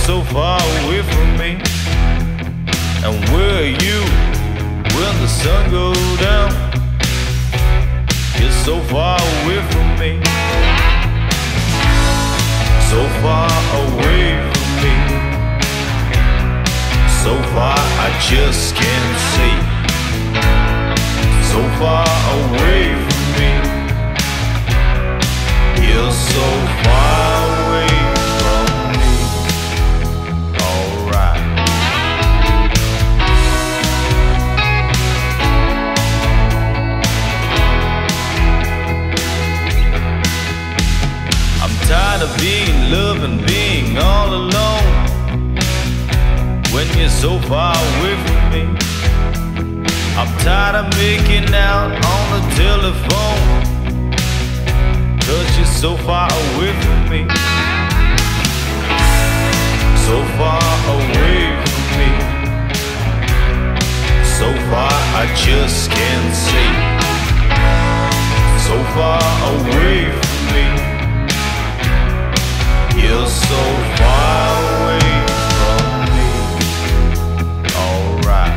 so far away from me. And where are you when the sun goes down? You're so far away from me, so far away from me, so far I just can't see, so far away from me. You're so far away from me. Alright. I'm tired of being loved and being all alone when you're so far away from me. I'm tired of making out on the telephone, 'cause you're so far away from me, so far away from me, so far I just can't see, so far away from me. You're so far away from me. Alright.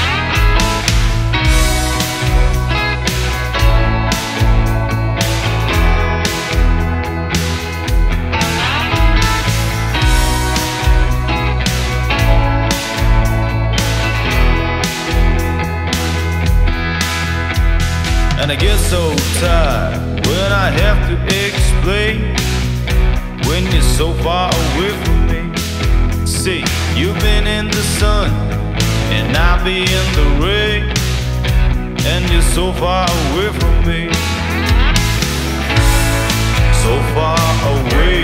And I get so tired when I have to explain, when you're so far away from me. See, you've been in the sun and I'll be in the rain, and you're so far away from me, so far away